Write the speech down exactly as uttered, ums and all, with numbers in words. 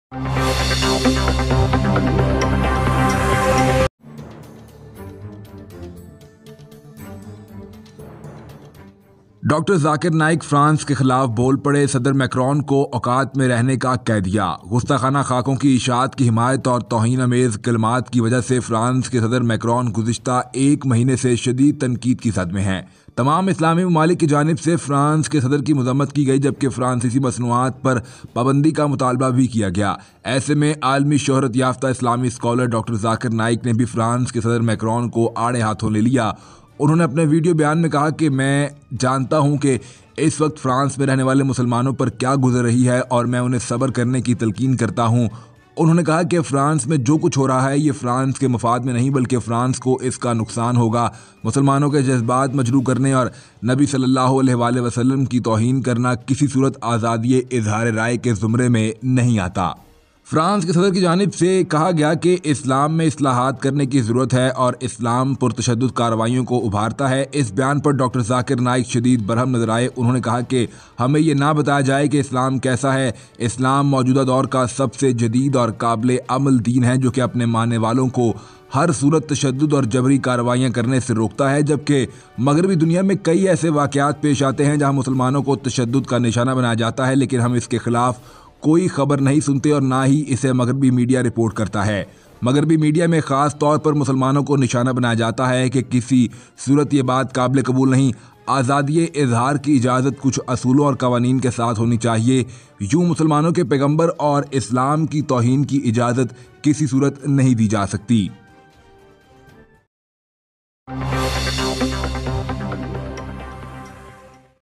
Doctor Zakir Naik France के खिलाफ बोल पड़े। सदर मैक्रोन को औकात में रहने का कह दिया। गुस्ताखाना खाकों की इशाअत की हिमायत और तौहीन अमेज कलमात की वजह से फ्रांस के सदर मैक्रोन गुज़िश्ता एक महीने से शदीद तनकीद की सद में हैं। तमाम इस्लामी ममालिक की जानिब से फ्रांस के सदर की मजम्मत की गई, जबकि फ्रांसीसी मसनूआत पर पाबंदी का मुतालबा भी किया गया। ऐसे में आलमी शोहरत याफ्ता इस्लामी स्कॉलर डॉक्टर जाकिर नाइक ने भी फ्रांस के सदर मैक्रोन को आड़े हाथों ले लिया। उन्होंने अपने वीडियो बयान में कहा कि मैं जानता हूं कि इस वक्त फ्रांस में रहने वाले मुसलमानों पर क्या गुजर रही है और मैं उन्हें सब्र करने की तलकीन करता हूं। उन्होंने कहा कि फ्रांस में जो कुछ हो रहा है ये फ्रांस के मफाद में नहीं बल्कि फ्रांस को इसका नुकसान होगा। मुसलमानों के जज्बात मजरू करने और नबी सल्लल्लाहु अलैहि वसल्लम की तौहीन करना किसी सूरत आज़ादी इजहार राय के ज़ुमरे में नहीं आता। फ्रांस के सदर की जानिब से कहा गया कि इस्लाम में इस्लाहात करने की ज़रूरत है और इस्लाम पुरतशद्दुद कार्रवाइयों को उभारता है। इस बयान पर डॉक्टर जाकिर नाइक शदीद बरहम नजर आए। उन्होंने कहा कि हमें ये ना बताया जाए कि इस्लाम कैसा है। इस्लाम मौजूदा दौर का सबसे जदीद और काबिल अमल दीन है जो कि अपने मानने वालों को हर सूरत तशद्दुद और जबरी कार्रवाइयाँ करने से रोकता है, जबकि मगरबी दुनिया में कई ऐसे वाक़यात पेश आते हैं जहाँ मुसलमानों को तशद्दुद का निशाना बनाया जाता है, लेकिन हम इसके खिलाफ कोई खबर नहीं सुनते और ना ही इसे मगरबी मीडिया रिपोर्ट करता है। मगरबी मीडिया में ख़ास तौर पर मुसलमानों को निशाना बनाया जाता है कि किसी सूरत ये बात काबिल कबूल नहीं। आज़ादी इजहार की इजाज़त कुछ असूलों और कवानीन के साथ होनी चाहिए। यूँ मुसलमानों के पैगंबर और इस्लाम की तौहीन की इजाज़त किसी सूरत नहीं दी जा सकती।